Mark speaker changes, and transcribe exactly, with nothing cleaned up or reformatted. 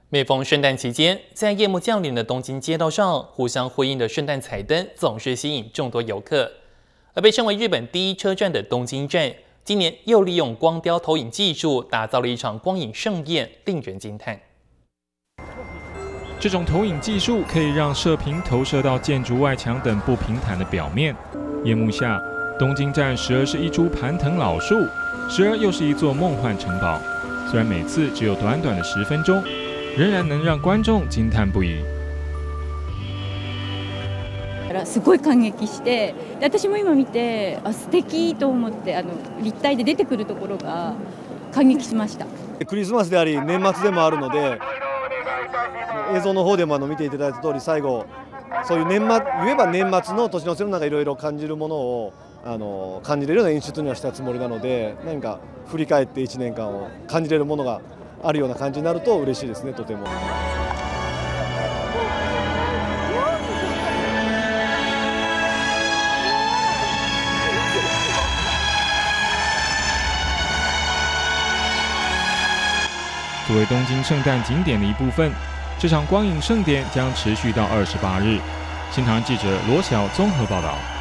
Speaker 1: 每逢圣诞期间，在夜幕降临的东京街道上，互相辉映的圣诞彩灯总是吸引众多游客。而被称为日本第一车站的东京站，今年又利用光雕投影技术，打造了一场光影盛宴，令人惊叹。
Speaker 2: 这种投影技术可以让射频投射到建筑外墙等不平坦的表面。夜幕下，东京站时而是一株盘藤老树，时而又是一座梦幻城堡。虽然每次只有短短的十分钟，仍然能让观众惊叹不已。
Speaker 3: すごい感激して、私も今見て、あ素敵と思ってあの立体で出てくるところが感激しました。
Speaker 4: クリスマスであり年末でもあるので、映像の方でもあの見ていただいた通り、最後そういう年末言えば年末の年の瀬の中いろいろ感じるものをあの感じれるような演出にはしたつもりなので、何か振り返っていちねんかんを感じれるものがあるような感じになると嬉しいですね、とても。
Speaker 2: 作为东京圣诞景点的一部分，这场光影盛典将持续到二十八日。新唐记者罗晓综合报道。